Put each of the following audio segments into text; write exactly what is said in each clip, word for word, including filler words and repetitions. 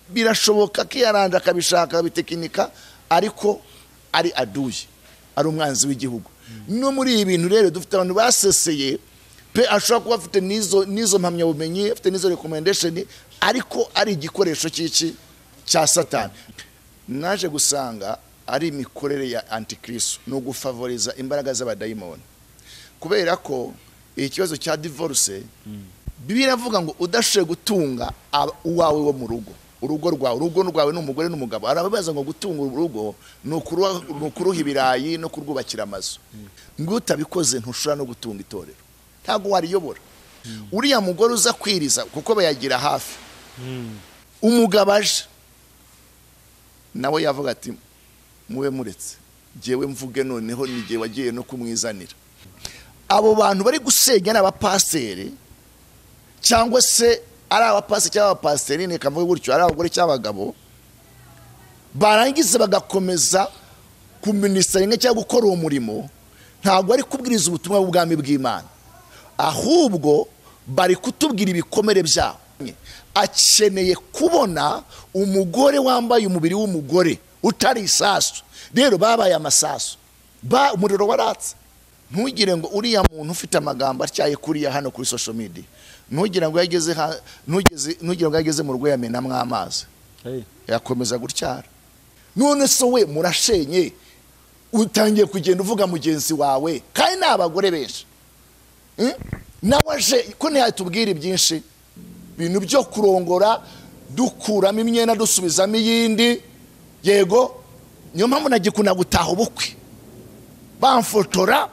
birashoboka ko yaranda akabishaka bitekinika ariko ari aduye ari umwanzi w'igihugu. No muri ibi bintu rero dufite abantu baseseye pe ashobora kuba afite nizo nizo mpamya bumenyi afite nizo recommendation ariko ari igikoresho cy'iki cya Satani. Naje gusanga ari imikorere ya antikristo no gufavoriza imbaraga z'abadayimoni, kubera ko ikibazo cya divorce Bibiliya iravuga ngo udashoboye gutunga uwawe wo mu rugo, urugo rwawe urugo rwawe n'umugore n'umugabo, arababaza ngo gutunga urugo no kuruha ibirayi no kurwubakira amazu. Ngo utabikoze ntushobora no gutunga itorero, ntago wariyobora. Uriya mugore uza kwiriza kuko bayagira hafi, umugabo aje nawe yavuga ati muwe muretse jewe mvuge noneho nigiye wagiye no kumwizanira. Abo bantu bari gusenya n'abapasiteri cyangwa se ari abapasiteri cyangwa abapasiteri ne kavuga gutyo ari abagore cy'abagabo, barangiza bagakomeza ku ministeringa cyangwa gukora uwo murimo, ntago ari kubwiriza ubutumwa bw'ubwami bw'Imana, ahubwo bari kutubwira ibikomere byabo. Akeneye kubona umugore wambaye umubiri w'umugore utari isasu. Rero babaye amasasu, ba umuriro waratse. Ntugire ngo uriya muntu ufite amagambo atyaye kuriya hano kuri social media, ntugire ngo yageze ntugeze ntugire ngo yageze mu rugo yamena mwamazi, hey, yakomeza gutyara. None so we murashenye utangiye kugenda uvuga mugenzi wawe kandi n'abagore benshi hmm? Nawaje ko ntiyatubwira byinshi bintu byo kurongora dukuramo imyenda dusubizamo iyindi. Yego niyo mpamvu nagikuna gutaha ubukwe bamfotora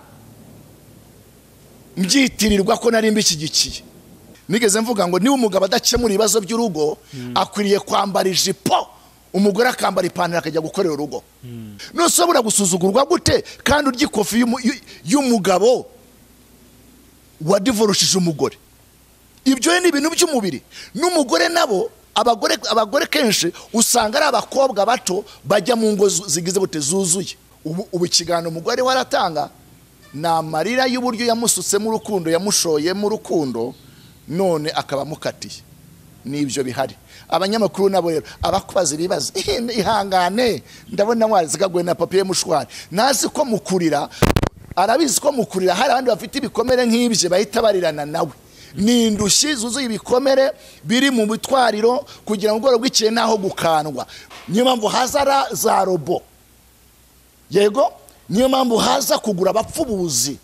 mbyitirirwa ko nari mbishyigikiye. Nigeze mvuga ngo niba umugabo adakemura ibibazo by'urugo mm. akwiriye kwambara ijipo, umugore akambara ipantaro akajya gukorera urugo. mm. Nusobora gusuzugurwa gute kandi urya ikofi y'umugabo wadivorushije umugore? Ibyo ni ibintu by'umubiri. N'umugore nabo abagore abagore kenshi usanga ari abakobwa bato bajya mu ngo zigize bute zuzuye. Ubu kigano umugore waratanga na marira y'uburyo yamusutse mu rukundo, yamushoye mu rukundo, none akaba mukatiye. Nibyo bihari. Abanyamakuru nabo rero abakubaza ibibazo ihangane ndabona mwazigagwe na papier mushwari, nazi ko mukurira, arabizi ko mukurira hari abandi bafite ibikomere nk'ibye bahita barirana nawe. Ni indushyi zuzuye ibikomere biri mu bitwariro kugira ngo ubworo bw'ikiye naho gukandwa. Niyo mpamvu hazara za robo. Yego niyo mpamvu haza kugura abapfubuzi.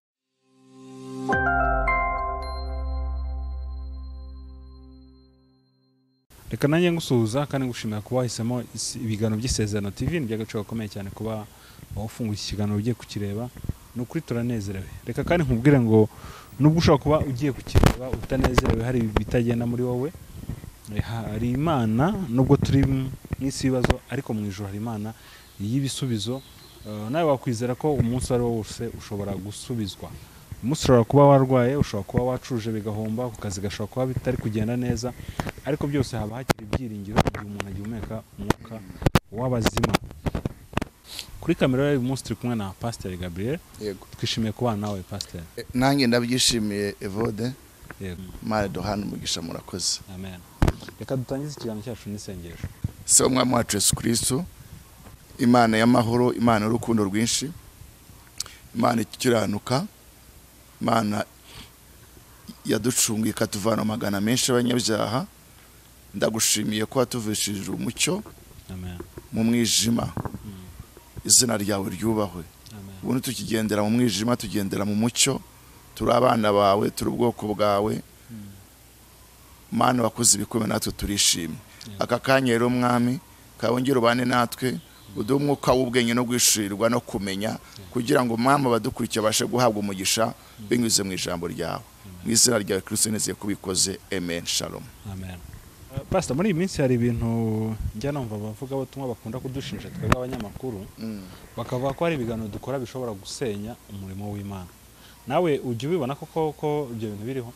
Reka nanjye ngusuhuza kandi ngushimira kuba wahisemo ibiganiro by'Isezerano T V. Ni by'agaciro gakomeye cyane kuba wafunguye ikiganiro ugiye kukireba. No kuri turanezerewe. Reka kandi nkubwire ngo nubwo ushobora kuba ugiye kukireba utanezerewe, hari bitagenda muri wowe, hari Imana. Nubwo turi mu isi ibibazo ariko mu ijuru hari Imana y'ibisubizo. Nawe wakwizera ko umunsi ari wose ushobora gusubizwa. Umunsi ushobora kuba warwaye, ushobora kuba wacuje bigahomba, ku kazi gashobora kuba bitari kugenda neza, ariko byose haba hakiri ibyiringiro igihe umuntu agihumeka umwuka w'abazima. Kuri kamera y'uyu munsi turi kumwe na Pst Gabriel. Yego. Twishimiye kubana nawe Pst. Nanjye ndabyishimiye Evode. Yego. Mare dohana umugisha murakoze. Amen. Reka dutangize ikiganiro cyacu n'isengesho. Se umwami wacu Yesu Kristo, Imana y'amahoro, Imana y'urukundo rwinshi, Imana ikiranuka, Imana yaducungiye katuvana magana menshi abanyabyaha, ndagushimiye ko watuvishije umucyo. Amen. Mu mwijima. Izina ryawe ryubahwe. Ubu tukigendera mu mwijima tugendera mu mucyo, turi abana bawe, turi ubwoko bwawe. Mana wakoze ibikomeye natwe turishimye. Aka kanya rero mwami kawongera ubane natwe, uduhe umwuka w'ubwenge no gwishirirwa no kumenya, kugira ngo mama badukurikiye bashe guhabwa umugisha binyuze mu ijambo ryawe. Mu izina rya Kristo nizeye kubikoze. Amen. Shalom. Amen. Pastor, muri iyi minsi hari ibintu njya numva bavuga batumwa bakunda kudushinja twebwe abanyamakuru, bakavuga ko hari ibiganiro dukora bishobora gusenya umurimo w'Imana. Nawe ujye ubibona koko ko ibyo bintu biriho?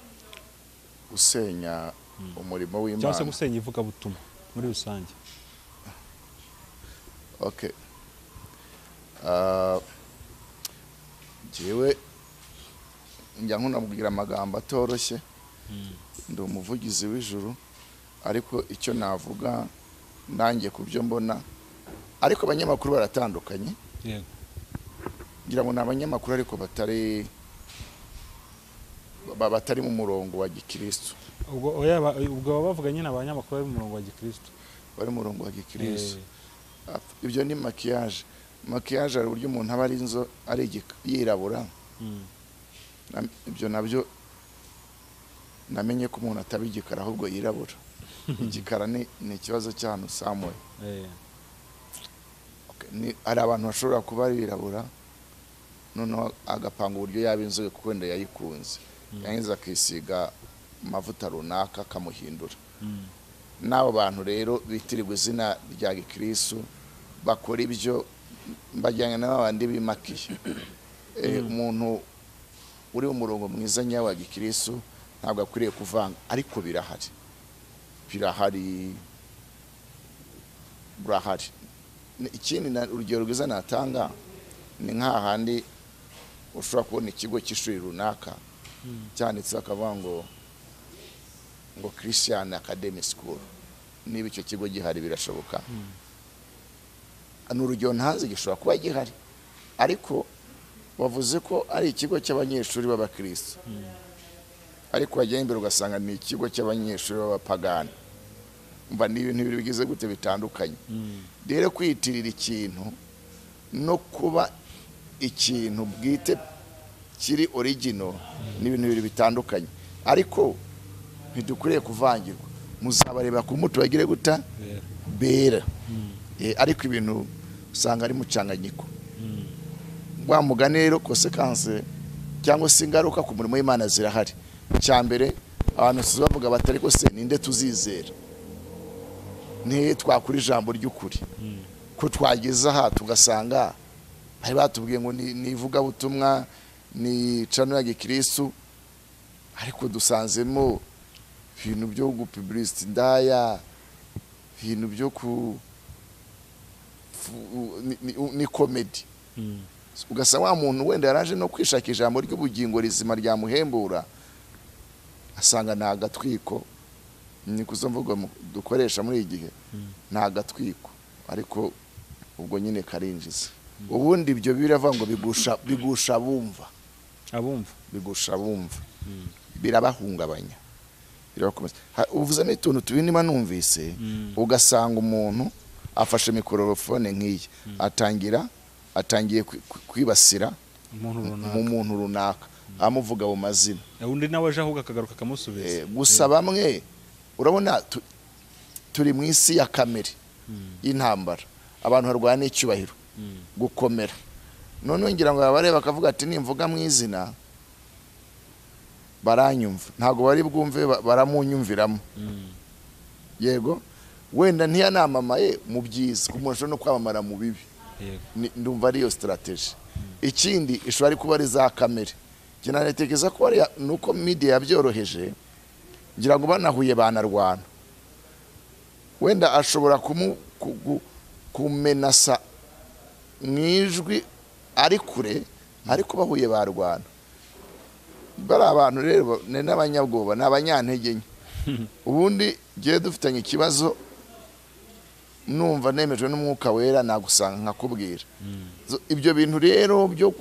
Gusenya umurimo w'Imana cyangwa se gusenya ivuga butumwa muri rusange? Okay. Uh, jewe njya nkunabwira amagambo atoroshye. Ndi umuvugizi w'ijuru, ariko icyo navuga nanjye kubyo mbona ariko abanyamakuru baratandukanye yego ngira ngo nabanyamakuru ariko batari batari mu murongo wa gikristo ubwo oya ubwo bavuganye n'abanyamakuru bari mu murongo wa gikristo bari mu murongo wa gikristo ibyo ni maquillage maquillage ari uburyo umuntu aba ari inzo ari yirabura ibyo nabyo namenye ko umuntu atabigikara ahubwo yirabura igikara ni ni ikibazo cyane Samuel ni ari abantu bashobora kuba birabura noneho agapanga uburyo yaba inzobe kuko wenda yayikunze yangiza akisiga amavuta runaka kamuhindura n'abo bantu rero bitirirwa izina rya gikristo bakora ibyo mbajyanye n'abandi bimakiye umuntu uri mu murongo mwiza nyawa gikristo ntabwo akwiriye kuvanga ariko birahari birahari burahari ikindi urugero rwiza natanga ni nk'ahandi ushobora kubona ikigo cy'ishuri runaka cyanditse akavuga ngo ngo Christian Academy School niba icyo kigo gihari birashoboka n'urugero ntazi gishobora kuba gihari ariko wavuze ko ari ikigo cy'abanyeshuri b'abakristo ariko wajya imbere ugasanga ni ikigo cy'abanyeshuri b'abapagani mba ni ibintu bibiri bigize gute bitandukanye rero kwitirira ikintu no kuba ikintu bwite kiri original ni ibintu bibiri bitandukanye ariko ntidukuriye kuvangirwa muzabareba ku mutu bagire guta bera ariko ibintu usanga ari mucanganyiko wa mugane rero consequence cyangwa se ingaruka ku murimo w'Imana zirahari cyambere abantu bavuga batari ko se ninde tuzizera ni twakuri ijambo ry'ukuri ko twageza aha tugasanga hari batubwiye ngo ni ivuga butumwa ni cano ya gikristo ariko dusanzemo ibintu byo gupublicity ndaya ibintu byo ku ni comedy ugasanga wa muntu wenda yaraje no kwishakira ijambo ry'ubugingo rizima rya muhembura asanga na agatwiko ni kuzomvuga dukoresha muri igihe na agatwiko ariko ubwo nyine karinjiza ubundi ibyo biravuga ngo bigusha bigusha bumva abumva bigusha bumva birabahungabanya birakomeza uvuze n'ituntu tubinima numvise ugasanga umuntu afashe mikrofone nk'iyi atangira atangiye kwibasira mu muntu runaka amuvuga mu mazina undi nawe aje ahubwo akagaruka akamusubiza gusa bamwe urabona turi mu isi ya kamere y'intambara abantu barwana icyubahiro gukomera none ngira ngo abareba bakavuga ati nimvuga mu izina baranyumva ntago bari bwumve baramunyumviramo yego wenda ntiyanamamaye mu byiza kumusho no kwamamara mu bibi ndumva ari yo strategy ikindi ishobora kuba ari za kamere kinanetekeza ko ari nuko media yabyoroheje ngira ngo banahuye banarwana wenda ashobora kumu kumenasa mwijwi ari kure ariko bahuye barwana bari abantu rero n'abanyabwoba n'abanyantege nke ubundi giye dufitanye ikibazo numva nemejwe n'umwuka wera nagusanga nkakubwira ibyo bintu rero byo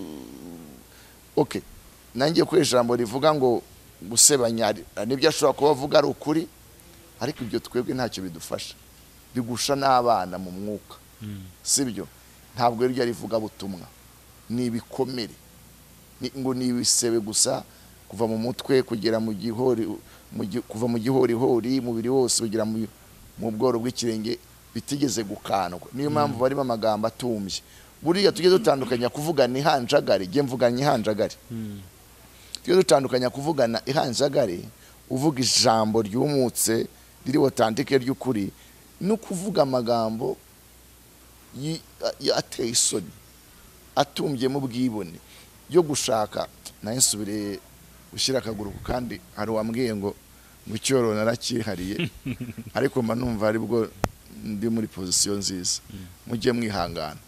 okay nangiye kuri ijambo rivuga ngo gusebanya nibyo ashobora kuba avuga ari ukuri ariko ibyo twebwe ntacyo bidufasha bigusha n'abana mu mwuka sibyo ntabwo ryo rivuga butumwa ni ibikomere ngo ni ibisebe gusa kuva mu mutwe kugera mu gihori kuva mu gihori hori mubiri wose kugira mu bworo bw'ikirenge bitigeze gukandwa niyo mpamvu bari bamagambo atumbye buriya tujye dutandukanya kuvugana ihanjagari je mvuganye ihanjagari tujye dutandukanya kuvugana ihanjagari uvuga ijambo ryumutse riri authentique ry'ukuri no kuvuga amagambo ateye isoni atumbye mu bwibone yo gushaka nayisubire ushyira akaguru kandi hari wambwiye ngo ngo cyoro narakihariye ariko mba numva ari bwo ndi muri position nziza mujye mwihangana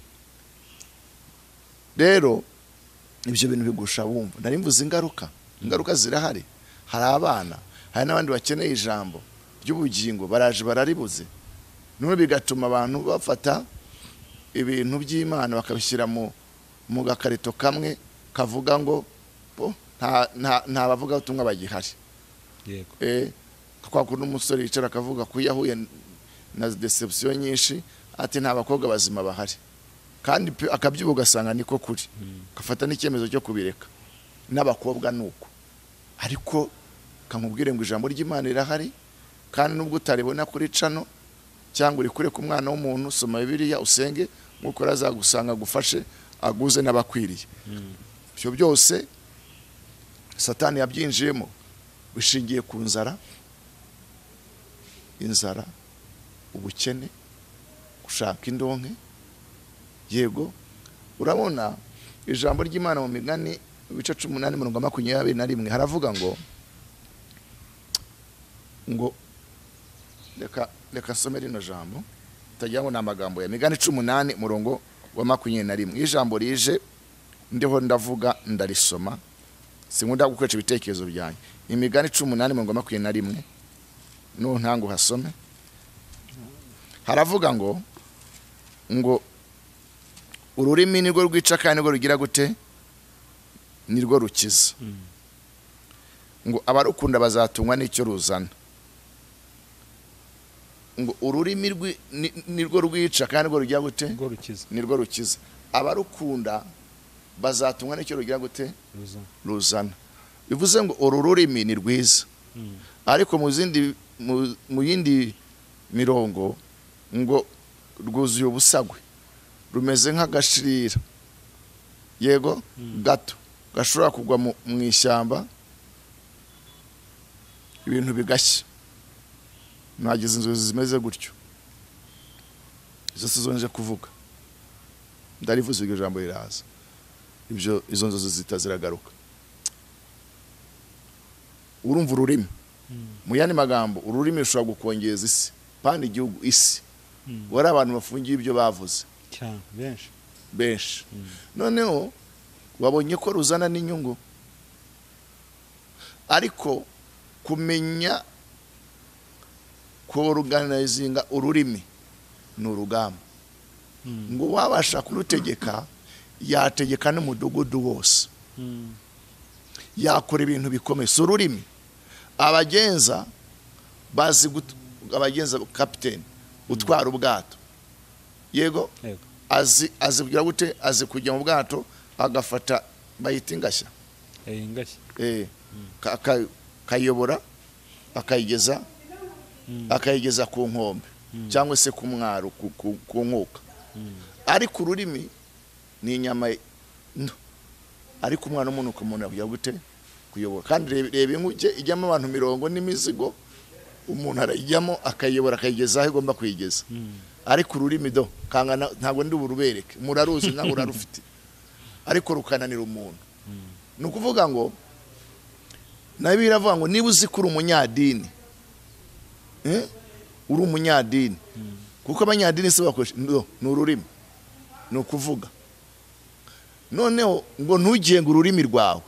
rero ibyo bintu bigusha bumva nari mvuze ingaruka ingaruka zirahari hari abana hari n'abandi bakeneye ijambo ry'ubugingo baraje bararibuze, none bigatuma abantu bafata ibintu by'Imana bakabishyira mu mu gakarito kamwe kavuga ngo bo nta nta bavuga ubutumwa bagihari. Yego. Eh kwa kuno umusore yicara akavuga ko yahuye na deception nyinshi ati nta bakobwa bazima bahari, kandi akabyubuga gasanga niko kuri, gafata n'icyemezo cyo kubireka n'abakobwa nuko. Ariko kankubwire ngo ijambo ry'Imana irahari, kandi nubwo utaribona kuri cano cyangwa uri kure ku mwana w'umuntu, soma Bibiliya usenge nkuko razagusanga gufashe aguze n'abakwiriye. Byo byose Satani yabyinjiyemo bishingiye ku nzara, inzara, ubukene, gushaka indonke. Yego, urabona ijambo ry'Imana mu Migani ibice cumi n'umunani mirongo makumyabiri na rimwe haravuga ngo ngo reka reka some rino jambo tagira ngo n'amagambo ya Migani cumi n'umunani murongo wa makumyabiri na rimwe. Ijambo rije ndiho ndavuga ndarisoma, sinkunda gukoresha ibitekerezo byanyu. Imigani cumi n'umunani mirongo makumyabiri na rimwe no ntango hasome, haravuga ngo ngo ururimi nirwo rwica kandi nirwo rugira gute, nirwo rukiza. Ngo abarukunda bazatungwa n'icyo ruzana. Ngo ururimi nirwo rwica kandi nirwo rugira gute, nirwo rukiza. Nirwo rukiza. Abarukunda bazatungwa n'icyo rugira gute, ruzana. Bivuze ngo uru rurimi ni rwiza, ariko mu zindi mu yindi mirongo ngo rwuzuye ubusagwe, rumeze nk'agashirira. Yego, gato gashobora kugwa mu ishyamba ibintu bigashya. Nagize inzozi zimeze gutyo, izo sizonje kuvuga, ndarivuze iryo jambo riraza, ibyo izo nzozi zitaziragaruka. Urumva ururimi, mu yandi magambo ururimi rushobora gukongeza isi, kandi igihugu isi. Wari abantu bafungiye ibyo bavuze cyane benshi benshi. Noneho wabonye ko ruzana n'inyungu, ariko kumenya ko organizinga ururimi ni urugamba. Ngo wabasha kurutegeka, yategeka n'umudugudu wose, yakora ibintu bikomeye. So ururimi abagenza bazi abagenza kapiteni utwara ubwato. Yego, azi azi kugira gute, azi kujya mu bwato agafata bayita ingashya, eh ingashya eh kayobora akayigeza akayigeza ku nkombe cyangwa se ku mwaro ku nkuka. Ariko ururimi ni inyama, ariko umwana w'umuntu ko umuntu yakugira gute kuyobora. Kandi reba inkuge ijyamo abantu mirongo n'imizigo, umuntu arajyamo akayobora akayigeza aho igomba kuyigeza. Ariko ururimi do kangana ntabwo ndi uburubereke, muraruzi nawe urarufite, ariko rukananira umuntu. Ni ukuvuga ngo nabi biravuga ngo niba uzi kuri umunyadini, eh uri umunyadini, kuko abanyadini se bakoresha ni ururimi, ni ukuvuga. Noneho ngo ntugiye ngo ururimi rwawe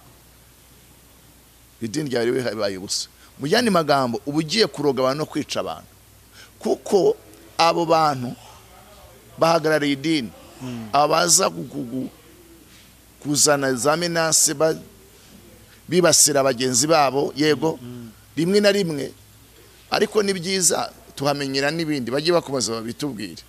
idini ryawe ribe habaye ubusa. Mu yandi magambo uba ugiye kuroga abantu no kwica abantu, kuko abo bantu bahagarariye idini, abaza kuzana za menase bibasira abagenzi babo. Yego, rimwe na rimwe, ariko ni byiza tuhamenyera n'ibindi bagiye bakomeza babitubwire.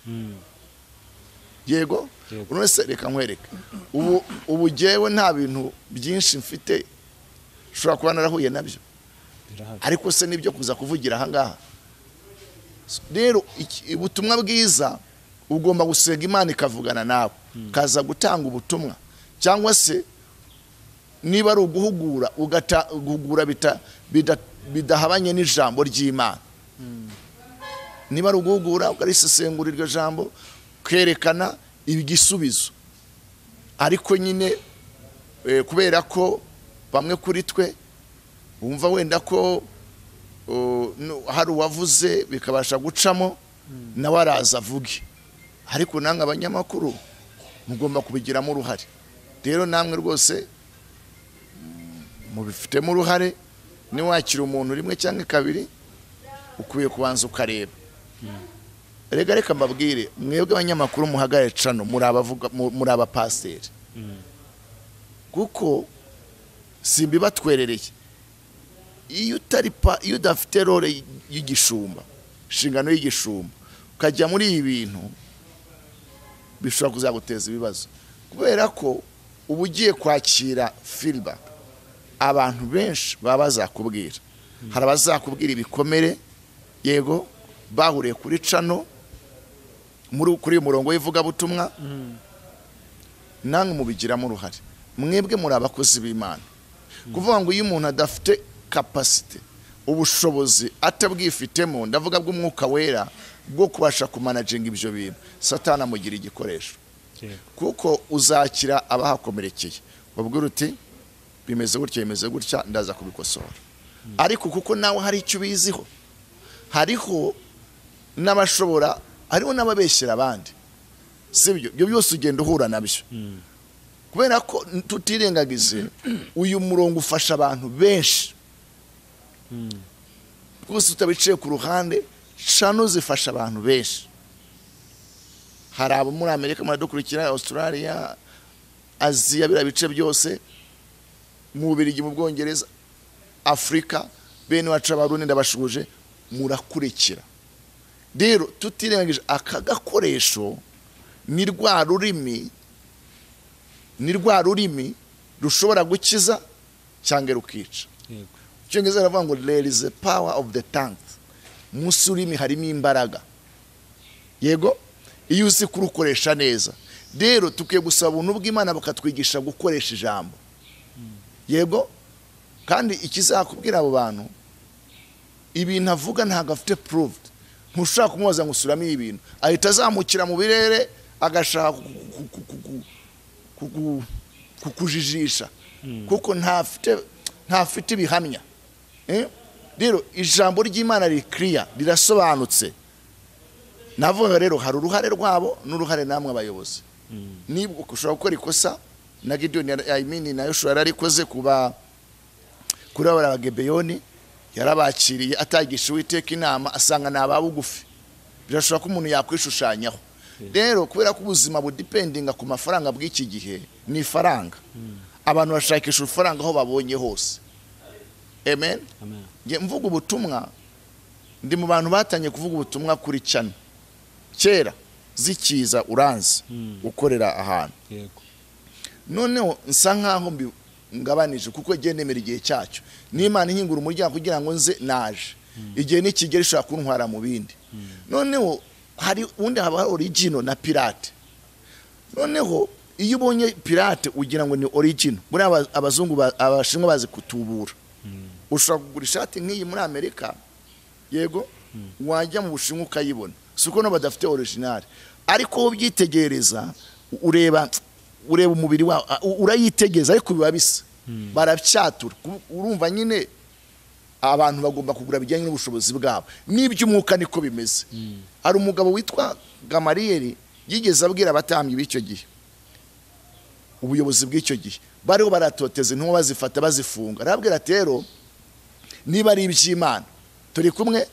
Yego, urese reka nkwereke ubu ubu jewe nta bintu byinshi mfite shobora kuba narahuye nabyo, ariko se nibyo kuza kuvugira aha ngaha. Rero ubutumwa bwiza ugomba gusenga Imana ikavugana nawe, kaza gutanga ubutumwa. Cyangwa se niba ari uguhugura ugatagugura bita bidahabanye n'ijambo ry'Imana, niba ari uguhugura ukarisesengura iryo jambo kerekana ibigisubizo. Ariko nyine kubera ko bamwe kuri twe bumva wenda ko hari uwavuze bikabasha gucamo, nawe araza avuge. Ariko nanga abanyamakuru mugomba kubigiramo uruhare. Rero namwe rwose mubifitemo uruhare, ni wakira umuntu rimwe cyangwa kabiri ukwiye kubanza ukareba. Rega reka mbabwire mwebwe abanyamakuru muhagaye cano muri abavuga muri abapasiteri, kuko simbi batwerereye. Iyo utari pa iyo udafite role y'igishumba, shingano y'igishumba, ukajya muri ibi bintu bishobora kuzaguteza ibibazo, kubera ko uba ugiye kwakira feedback. Abantu benshi baba bazakubwira, hari abazakubwira ibikomere, yego bahuriye kuri cano muri kuri umurongo w'ivugabutumwa, namwe mubigiramo uruhare. Mwebwe muri abakozi b'Imana, kuvuga ngo iyo umuntu adafite capacity, ubushobozi atabwifitemo, ndavuga bw'umwuka wera bwo kubasha kumanaginga ibyo bintu, Satani amugira igikoresho. Kuko uzakira abahakomerekeye, babwira uti bimeze gutya bimeze gutya, ndaza kubikosora. Ariko kuko nawe hari icyo biziho, hariho n'abashobora, hariho n'ababeshyera abandi, sibyo? Ibyo byose ugenda uhura nabyo, kubera ko tutirengagize uyu murongo ufasha abantu benshi. Gusa utabiciye ku ruhande, cano zifasha abantu benshi. Hari abo muri Amerika muradukurikira, Australia, Aziya, bira bice byose, mu Bubiligi, mu Bwongereza, Afrika, bene wacu abarundi ndabashuje murakurikira. Rero tutirengagije aka gakoresho ni rwa rurimi, ni rwa rurimi rushobora gukiza cyangwa rukica. Cyongeza aravuga ngo there is a power of the tongue. Musi urimi harimo imbaraga, yego, iyo uzi kurukoresha neza. Rero tukiye gusaba ubuntu bw'Imana bakatwigisha gukoresha ijambo, yego. Kandi ikizakubwira abo bantu ibintu avuga ntago afite proved, ntushaka kumubaza ngo usuramo ibintu, ahita azamukira mu birere agashaka kukujijisha, kuko ntafite ntafite ibihamya. Rero ijambo ry'Imana ri clear, rirasobanutse. Navuga rero hari uruhare rwabo n'uruhare namwe abayobozi. Nibwo ushobora gukora ikosa na Gideon, I mean na Yoshua yararikoze kuba kuri aba Gebeyoni, yarabakiriye atagisha Uwiteka inama, asanga naba bugufi. Birashobora ko umuntu yakwishushanyaho. Rero kubera ko ubuzima budependinga ku mafaranga bw'iki gihe, ni faranga. Abantu bashakisha urufaranga aho babonye hose. Amen. Nge mvuga ubutumwa, ndi mu bantu batanye kuvuga ubutumwa kuri cyane kera zikiza uranzi ukorera ahantu. Noneho nsa nkaho ngabanije, kuko gende nemera igihe cyacyo, n'Imana ihingura umuryango kugira ngo nze naje, igihe nikigera ishaka kuntwara mu bindi. Noneho hari undi haba original na pirate. Noneho iyo ubonye pirate ugira ngo ni original, muri abazungu abashinwa bazi kutubura. Ushobora kugura ishati nk'iyi muri Amerika, yego, wajya mu Bushinwa ukayibona, suko no badafite original. Ariko ubyitegereza ureba ureba umubiri wa urayitegeza, ariko biba bisa, barabyatura. Urumva nyine abantu bagomba kugura bijyanye n'ubushobozi bwabo, n'iby'umwuka niko bimeze. Ari umugabo witwa Gamariyeri yigeze abwira abatambyi b'icyo gihe, ubuyobozi bw'icyo gihe bariho baratoteza intumwa bazifata bazifunga. Arabwira ati rero niba ari iby'Imana turi kumwe,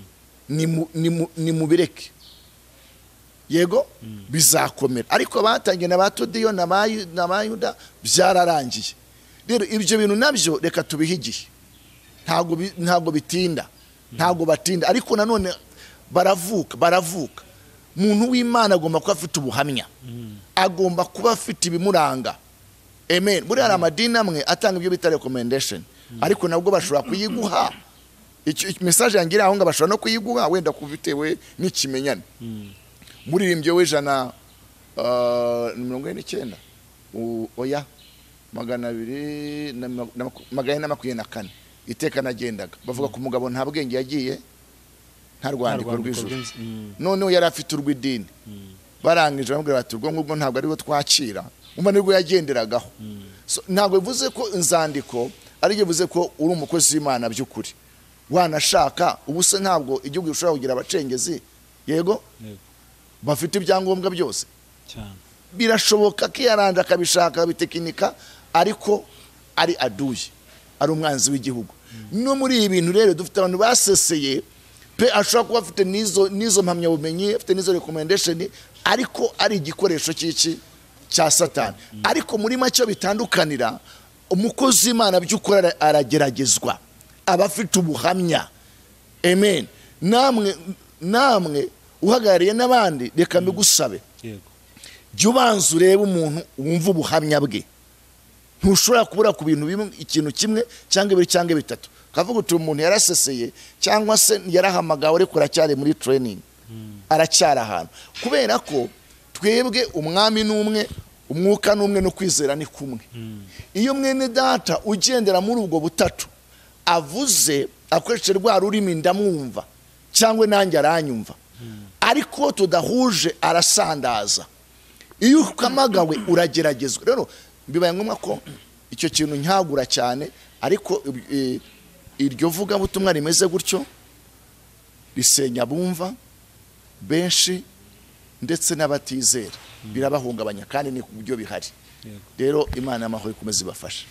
ni mubireke, yego, bizakomera. Ariko batangiye na Batodiyo na Bayuda byararangiye. Rero ibyo bintu nabyo reka tubihe igihe, ntago ntago bitinda, ntago batinda. Ariko nanone baravuka baravuka muntu w'Imana agomba kuba afite ubuhamya, agomba kuba afite ibimuranga. Amen. Buri hari amadini amwe atanga ibyo bita recommendation, ariko nabwo bashobora kuyiguha. Icyo message yangira aho ngabashobora no kuyiguha wenda kubitewe n'ikimenyane. Muri rimbyo wejana mirongo ine n'icyenda oya magana abiri na magana makumyabiri na kane iteka nagendaga bavuga ko umugabo nta bwenge yagiye, nta rwandiko rw'ijuru. Noneho yari afite urw'idini, barangije bamubwira bati ubwo ngubwo ntabwo ariwo twakira, umva nibwo yagenderagaho. Ntabwo bivuze ko inzandiko ari byo bivuze ko uri umukozi w'Imana by'ukuri. Wanashaka ubuse ntabwo igihugu gishobora kugira abacengezi, yego, bafite ibyangombwa byose cyane. Birashoboka ko yaranda akabishaka bitekinika, ariko ari aduye, ari umwanzi w'igihugu. No muri ibi bintu rero dufite abantu baseseye pe ashobora kuba afite nizo nizo mpamyabumenyi, afite nizo recommendation, ariko ari igikoresho cy'iki cya Satani. Ariko muri macyo bitandukanira, umukozi w'Imana by'ukora arageragezwa, aba afite ubuhamya. Amen. Namwe namwe uhagarariye n'abandi, reka mbigusabe, jya ubanza urebe umuntu wumva ubuhamya bwe. Ntushobora kubura ku bintu bimwe, ikintu kimwe cyangwa ibiri cyangwa bitatu. Kavuga uti umuntu yaraseseye cyangwa se yarahamagawe ariko aracyari muri training, aracyari ahantu, kubera ko twebwe umwami n'umwe, umwuka n'umwe, no kwizera ni kumwe. Iyo mwene data ugendera muri ubwo butatu avuze akoresheje rwa rurimi ndamwumva cyangwa nanjye aranyumva, ariko tudahuje arasandaza. Iyo ukamagawe urageragezwa. Rero bibaye ngombwa ko icyo kintu nyagura cyane, ariko e, iryo vuga butumwa rimeze gutyo risenya bumva benshi ndetse n'abatizera, birabahungabanya kandi ni kubyo bihari. Rero Imana y'amahoro ikomeze ibafasha.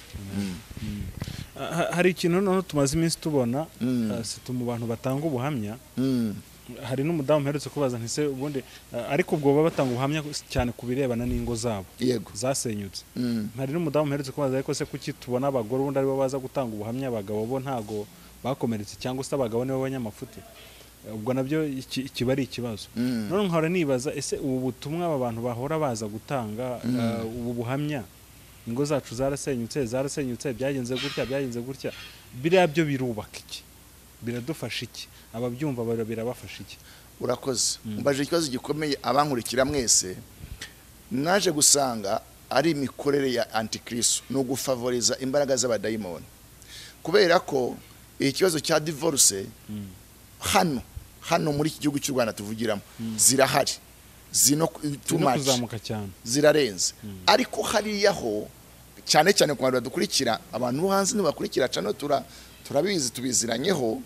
Hari ikintu noneho tumaze iminsi tubona, si mu bantu batanga ubuhamya, hari n'umudamu mperutse kubaza ntise ubundi, ariko ubwo baba batanga ubuhamya cyane kubirebana n'ingo zabo zasenyutse. Hari n'umudamu mperutse kubaza ariko se kuki tubona abagore ubundi aribo baza gutanga ubuhamya, abagabo bo ntago bakomeretse, cyangwa se abagabo nibo banyamafuti? Ubwo nabyo kiba ari ikibazo. None nkahora nibaza, ese ubu butumwa aba bantu bahora baza gutanga, ubu buhamya, ingo zacu zarasenyutse zarasenyutse byagenze gutya byagenze gutya, biriya byo birubaka iki, biradufasha iki, ababyumva birabafasha iki? Urakoze. Mbaje ikibazo gikomeye abankurikira mwese. Naje gusanga ari imikorere ya antikristo, no gufavoriza imbaraga z'abadayimoni, kubera ko ikibazo cya divorce hano hano muri iki gihugu cy'u Rwanda tuvugiramo zirahari, zino too much, zirarenze. Ariko hariyaho cyane cyane ku bantu badukurikira, abantu hanze nibakurikira cyane tura turabizi tubiziranyeho,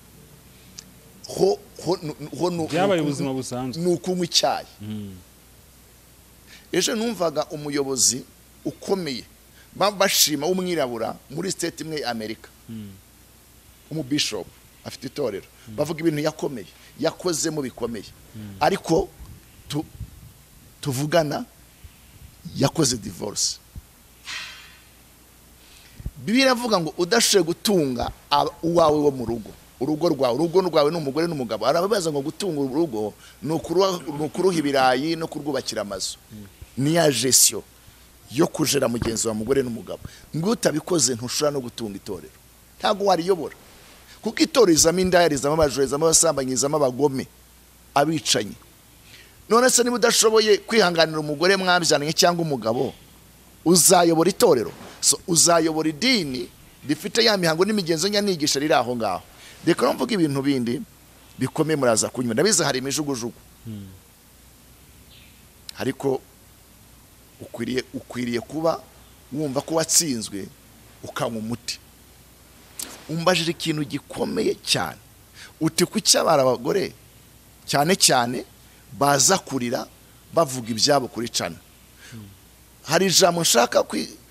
ho ho byabaye ubuzima busanzwe, nukunywa icyayi. Ejo numvaga umuyobozi ukomeye bashima w'umwirabura muri state imwe ya Amerika, umubishop afite itorero, bavuga ibintu yakomeye yakoze mu bikomeye, ariko tuvugana yakoze divorce. Bibiliya iravuga ngo udashoboye gutunga uwawe wo mu rugo, urugo rwawe, urugo rwawe n'umugore n'umugabo, arababaza ngo gutunga urugo nukuruha ibirayi no kurwubakira amazu, ni ya gestion yo kujera mugenzi wa mugore n'umugabo. Ngo utabikoze ntushobora no gutunga itorero, ntago wariyobora, kuko itorero izamo indaya, rizamo abajura, rizamo abasambanyi, rizamo abagome, abicanyi. None se niba udashoboye kwihanganira umugore mwabyaranye cyangwa umugabo, uzayobora itorero? So uzayobora idini rifite ya mihango n'imigenzo nyanyigisho riri aho ngaho. Reka mvuga ibintu bindi bikomeye muraza kunyuma, ndabiza hari imijugujugu, ariko ukwiriye ukwiriye kuba wumva ko watsinzwe ukanywa umuti. Umbajije ikintu gikomeye cyane, uti kuki abagore cyane cyane baza kurira bavuga ibyabo kuri cana? Hari ijambo nshaka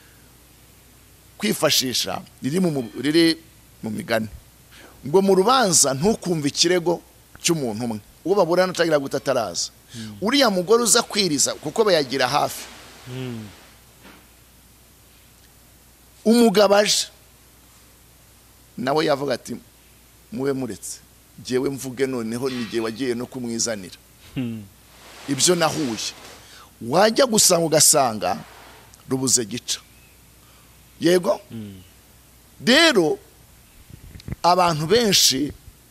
kwifashisha riri mu riri mu migani, ngo mu rubanza ntukumve ikirego cy'umuntu umwe, uwo baburana utagira gutataraza. Uriya mugore uza kwiriza kuko bayagira hafi, umugabo aje nawe yavuga ati mube muretse jewe mvuge noneho nigiye wagiye no kumwizanira ibyo nahuye. Wajya gusanga ugasanga rubuze gica. Yego rero abantu benshi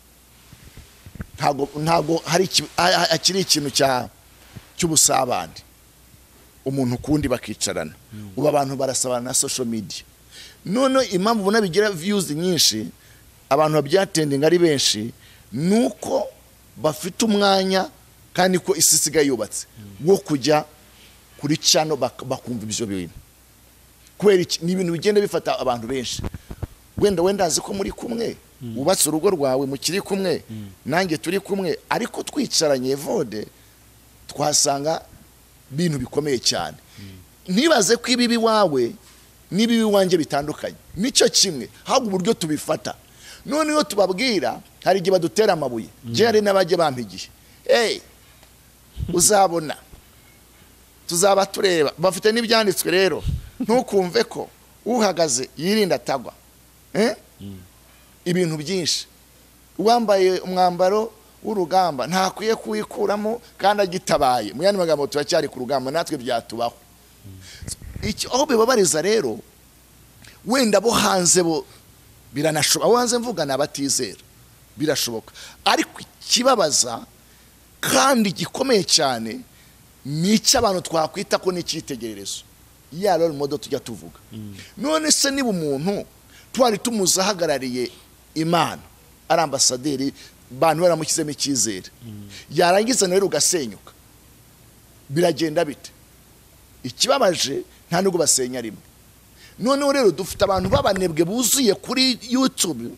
ntago ntago hari akiri ikintu cya cy'ubusabane, umuntu kundi bakicarana. Uba abantu barasabana na social media. None impamvu ubona bigira views nyinshi, abantu babyatendinga ari benshi, nuko bafite umwanya kandi ko isi isigaye yubatse wo kujya kuri channel bakumva ibyo bintu. Kubera ni ibintu bigenda bifata abantu benshi. Wenda wenda azi ko muri kumwe, ubatse urugo rwawe mukiri kumwe, nanjye turi kumwe, ariko twicaranye vode twasanga bintu bikomeye cyane. Ntibaze ko ibibi wawe n'ibibi wanje bitandukanye, nico kimwe, ahubwo uburyo tubifata. none iyo tubabwira hari igihe badutera amabuye je hari n'abajye bampigiye hey uzabona tuzaba tureba bafite n'ibyanditswe rero ntukumve ko uhagaze yirinda tagwa eh ibintu byinshi uwambaye umwambaro w'urugamba ntakwiye kuyikuramo kandi agitabaye mu yandi magambo turacyari ku rugamba natwe byatubaho iki aho bibabariza rero wenda bo hanze bo biranashoboka abo hanze mvuga nabatizera birashoboka ariko ikibabaza kandi gikomeye cyane nicyo abantu twakwita ko n'icyitegererezo ya role model tujya tuvuga none se niba umuntu twari tumuzahagarariye Imana ari ambasaderi bantu baramukizemo icyizere yarangiza nawe ugasenyuka biragenda bite ikibabaje nta nubwo basenya rimwe noneho rero dufite abantu babanebwe buzuye kuri YouTube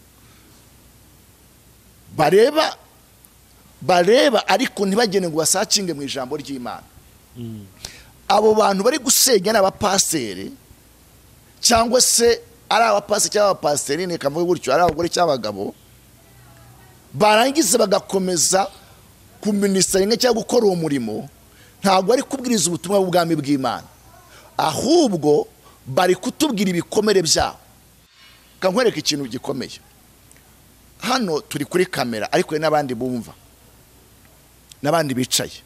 bareba bareba ariko ntibagene ngo basacinge mu ijambo ry'Imana abo bantu bari gusenya n'abapasiteri cyangwa se ari abapasiteri cyangwa abapasiteri ne kavuga gutyo ari abagore cyangwa abagabo barangiza bagakomeza ku ministeri cyangwa gukora uwo murimo ntabwo ari kubwiriza ubutumwa bw'ubwami bw'Imana ahubwo bari kutubwira ibikomere byabo kankwereka ikintu gikomeye hano turi kuri kamera ariko n'abandi bumva n'abandi bicaye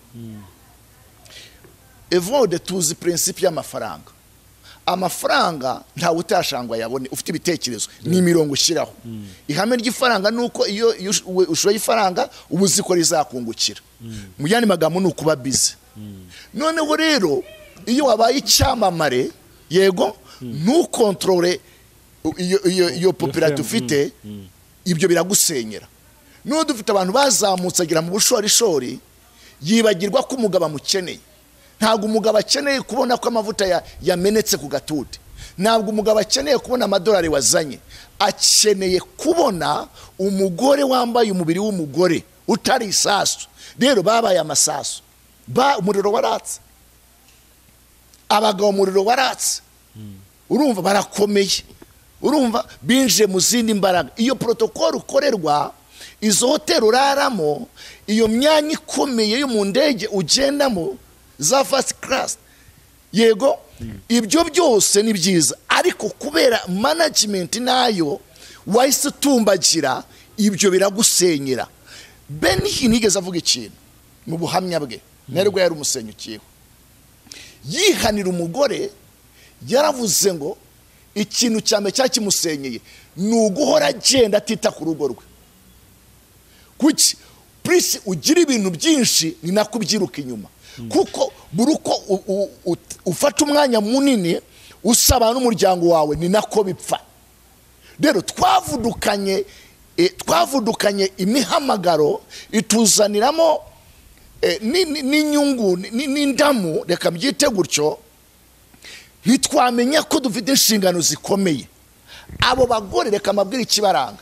evode tuzi principe y'amafaranga amafaranga nta utashangwa yabone ufite ibitekerezo ni imirongo ushiraho ihame ry'ifaranga nuko iyo ushoye ifaranga ubuziko rizakungukira mu yandi magambo nukuba bize noneho rero iyo wabaye icyamamare yego ntukontrole iyo iyo iyo population ufite ibyo biragusenyera no dufite abantu bazamutse agira mu bushori shori yibagirwa ko umugabo amukeneye ntabwo umugabo akeneye kubona ko amavuta yamenetse ku gatuti ntabwo umugabo akeneye kubona amadolari wazanye akeneye kubona umugore wambaye umubiri w'umugore utari isasu rero babaye amasasu ba umuriro waratse abagabo umuriro waratse urumva barakomeye urumva binje mu zindi mbaraga iyo protocol ukorerwa izo hotel uraramo iyo myanya ikomeye yo mu ndege ugendamo za first class yego ibyo byose ni byiza ariko kubera management nayo wahise tumbagira ibyo biragusenyera Ben hinigeze avuga ikintu mu buhamya bwe nerwo yari umusenyukiyeho yihanira umugore yaravuze ngo ikintu cyame cyakimusenyeye ni uguhora agenda atita ku rugo rwe kuki please ugira ibintu byinshi ni nakubyiruka inyuma kuko buruko ufata umwanya munini usaba n'umuryango wawe ni nako bipfa rero twavudukanye twavudukanye imihamagaro ituzaniramo n'inyungu n'indamu reka mbyite gutyo ntitwamenya ko dufite inshingano zikomeye abo bagore reka mabwira ikibaranga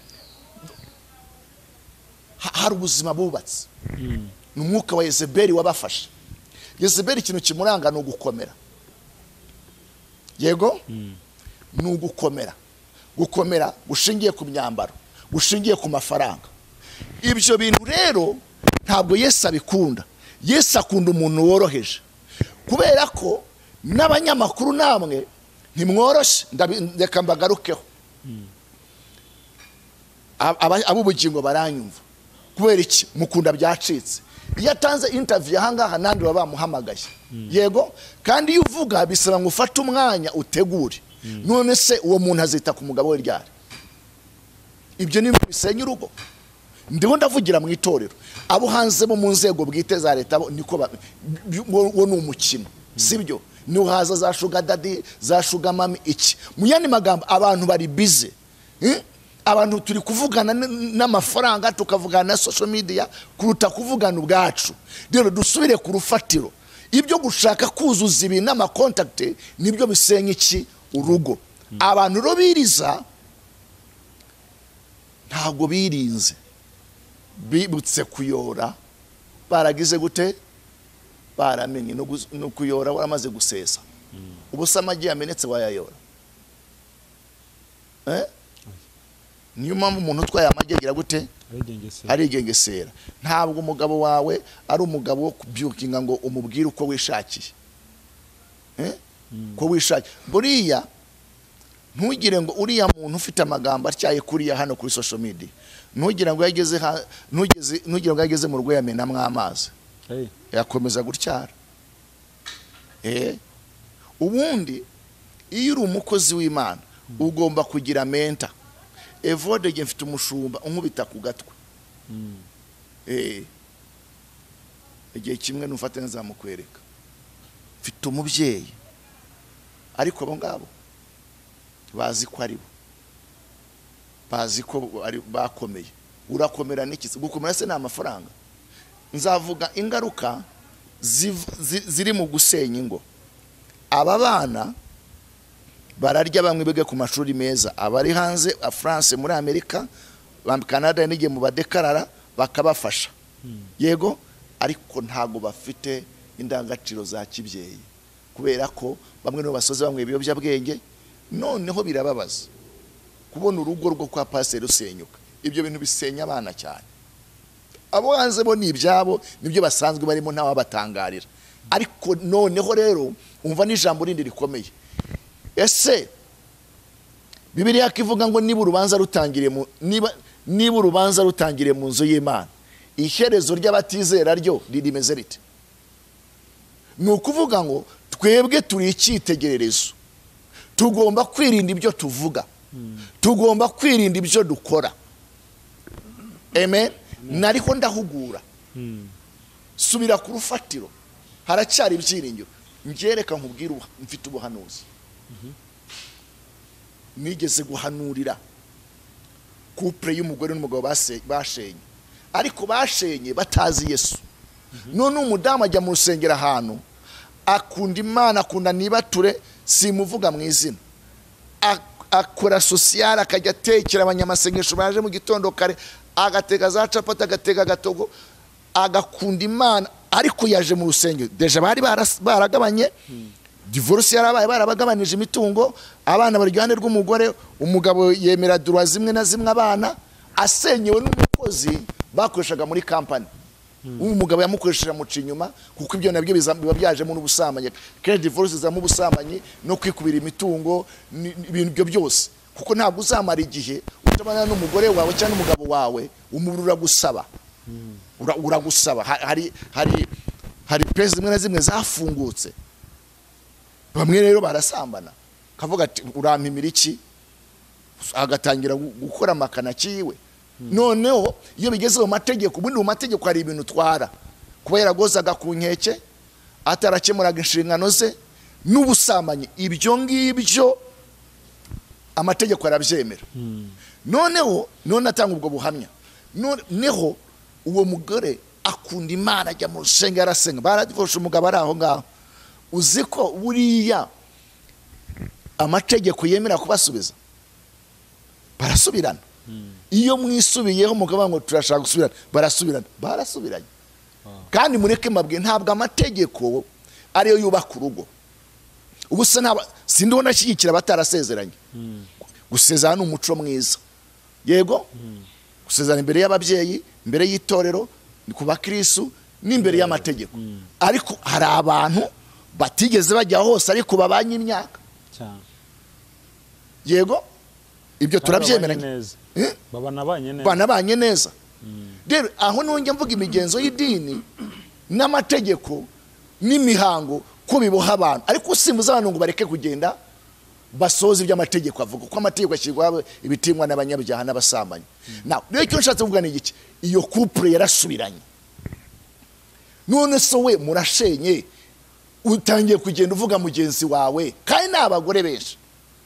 hari ubuzima bubatse n'umwuka wa Yezebeli wabafashe Yezebeli ikintu kimuranga no gukomera yego no gukomera gukomera gushingiye ku myambaro gushingiye ku mafaranga ibyo bintu rero ntabwo Yesu abikunda Yesu akunda umuntu woroheje kubera ko n'abanyamakuru namwe ntimworoshe ndeka mbagarukeho abubugingo baranyumva kubera iki mukunda byacitse iyo atanze interview ahangaha nandi baba bamuhamagaye yego kandi iyo uvuga bisaba ngo ufate umwanya utegure none se uwo muntu azita ku mugabo we ryari ibyo ni bisenya urugo ndiho ndavugira mu itorero abo hanze bo mu nzego bwite za leta niko wo n'umukino sibyo ni uhaza za sugar daddy za sugar mami iki mu yandi magambo abantu bari busy abantu turi kuvugana n'amafaranga tukavugana na social media kuruta kuvugana ubwacu rero dusubire ku rufatiro ibyo gushaka kuzuza ibi n'ama contact nibyo bisenya iki urugo abantu ro biriza ntago birinze bibutse kuyora baragize gute baramenye no kuyora waramaze gusesa ubusa amagi yamenetse wayayora eh niyo mpamvu umuntu utwaye amagi agira gute ari igengesera. Ntabwo umugabo wawe ari umugabo wo kubyukinga ngo umubwire uko wishakiye eh ko wishakiye. Buriya ntugire ngo uriya muntu ufite amagambo atyaye kuriya hano kuri social media, ntugire ngo yageze ntugeze ntugire ngo yageze mu rwego yamenamwe amazi hey yakomeza gutyara. Eh ubundi iyo uri umukozi w'Imana ugomba kugira menta. Evode je mfite umushumba unkubita ku gatwe eh igihe kimwe nufate nzamukwereka. Mfite umubyeyi ariko abo ngabo bazi ko ari bo, bazi ko ari bakomeye. Urakomera n'iki? Gukomera se na amafaranga. Nzavuga ingaruka ziri mu gusenya ingo. Aba bana bararya bamwe bege ku mashuri meza, abari hanze a France muri Amerika bambi Canada nige mu badekarara bakabafasha yego, ariko ntago bafite indangaciro za kibyeyi kubera ko bamwe no basoze bamwe ibiyobya bwenge. Noneho birababaza kubona urugo rwo kwa pastor rusenyuka. Ibyo bintu bisenya abana cyane. Abo hanze bo ni ibyabo nibyo basanzwe barimo ntawa batangarira. Ariko noneho rero umva n'ijambo rindi rikomeye. Ese Bibiliya kivuga ngo niba urubanza rutangire mu niba niba urubanza rutangire mu nzu y'Imana, iherezo ry'abatizera ryo ririmeze rite? Ni ukuvuga ngo twebwe turi icyitegererezo, tugomba kwirinda ibyo tuvuga, tugomba kwirinda ibyo dukora. Amen. Nariko ndahugura subira ku rufatiro, haracyari ibyiringiro. Ngereka nkubwira mfite ubuhanuzi. Nigeze guhanurira couple y'umugore n'umugabo bashenye, ariko bashenye batazi Yesu. None umudamu ajya mu rusengero ahantu akunda Imana, akunda nibature, simuvuga mu izina, akora social, akajya tekera abanyamasengesho baje mu gitondo kare, agatega za capata, agatega gatogo, agakunda Imana, ariko yaje mu rusengero deje bari baragabanye divorce, yarabaye barabagabanije imitungo, abana bari gihande rw'umugore, umugabo yemera droit zimwe na zimwe, abana asenyewe n'umukozi bakoreshaga muri company. Umugabo yamukoresheje mu cinyuma kuko ibyo nabyo biba byaje mu n'ubusamanye, ke divorce za mu busamanye no kwikubira imitungo, ibintu byo byose. Kuko ntabwo uzamara igihe utabana n'umugore wawe cyangwa umugabo wawe umurura gusaba uragusaba. Hari hari hari pezi zimwe na zimwe zafungutse, bamwe rero barasambana, kavuga ati urampimira iki, agatangira gukora amakana kiwe. Noneho iyo bigeze mu mategeko, ubundi mu mategeko hari ibintu twara kuba yaragozaga ku nkeke, atarakemuraga inshingano ze n'ubusamanye. Ibyo ngibyo amategeko arabyemera. Noneho none atanga ubwo buhamya. Noneho uwo mugore akunda Imana, ajya mu rusengero arasenga, baradivosha umugabo ari aho ngaho. Uziko buriya amategeko yemera kubasubiza, barasubirana. Iyo mwisubiyeho mugabo ngo turashaka gusubirana, barasubirana, barasubiranye. Kandi mureke mabwe ntabwo amategeko ariyo yubaka urugo. Ubusa naba sindona shyigikira batarasezeranye. Gusezerana umuco mwiza, yego, gusezerana imbere y'ababyeyi, imbere y'itorero, ni kuba Kristo, n'imbere y'amategeko. Ariko hari abantu batigeze bajya hose ariko babanye imyaka cyane, yego, ibyo turabyemeranya. Babanabanye neza, banabanye neza. Rero aho nonge mvuga imigenzo y'idini n'amategeko n'imihango ko biboha abantu, ariko simbuza abantu ngo bareke kugenda basoza iby'amategeko avuga ko amategeko ashyirwa ibitimwa n'abanyabyaha n'abasambanyi. Now rero icyo nshatse kuvuga ni iki, iyo couple yarasubiranye. None so we murashenye, utangiye kugenda uvuga mugenzi wawe, kandi n'abagore benshi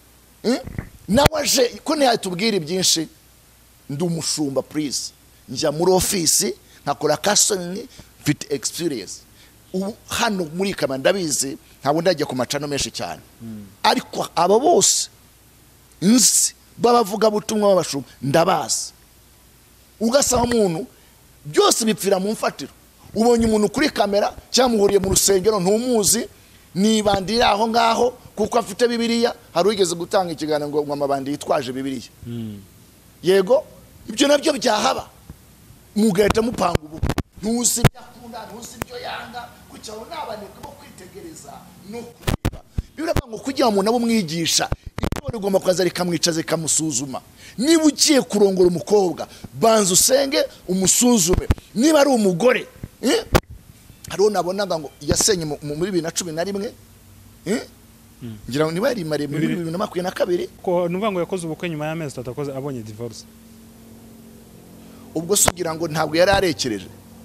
nawaje ko ntiyatubwira byinshi. Ndi umushumba please, njya muri office nkakora casting, mfite experience. Ubu hano muri kama ndabizi, ntabwo ndajya ku macano menshi cyane, ariko aba bose nzi babavuga butumwa babashumba ndabazi. Ugasaba umuntu byose bipfira mu mfatiro. Ubonye umuntu kuri kamera cyangwa muhuriye mu rusengero ntumuzi, nibandira aho ngaho kuko afite Bibiliya. Hari ugeze gutanga ikiganiro ngo amabandi yitwaje Bibiliya. yego ibyo nabyo byahaba mugahita mupanga ubu ntuzi byakunda ntuzi ibyo yanga kucyaho nabaneka bo kwitegereza no kureba biravuga ngo kugira ngo umuntu abo mwigisha ibyo rigomba kwaza rikamwicaza kamusuzuma niba ugiye kurongora umukobwa banza usenge umusuzume niba ari umugore eh hariho nabonaga ngo yasenye muri bibiri na cumi na rimwe eh ngira ngo niba yari mare muri bibiri na makumyabiri na kabiri ko nuvuga ngo yakoze ubukwe nyuma y'amezi atatu akoze abonye divorce ubwo sugira ngo ntabwo yari arekereje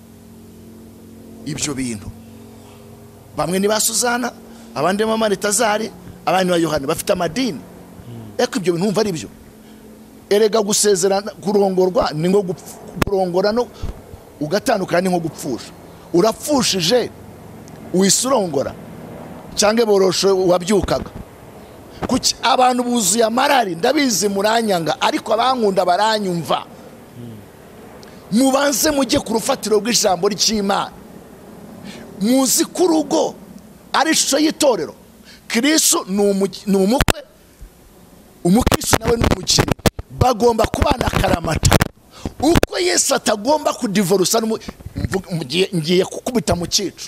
ibyo bintu bamwe ni basuzana abandi mama Tazari abandi ba Yohana bafite amadini eko ibyo bintu umva ari byo erega gusezerana kurongorwa ni ngo kurongora no ugatandukana ni nko gupfusha urapfushije wisurongora cyangwa borosho wabyukaga kuki abantu buzuye amarari ndabizi muranyanga ariko abankunda baranyumva mubanze mujye ku rufatiro rw'ijambo ry'Imana muzi ku rugo ari ishusho y'itorero Kristo ni umukwe umukristo nawe ni umukene bagomba kubana karamata uko Yesu atagomba kudivorusa ngiye kukubita mu cyico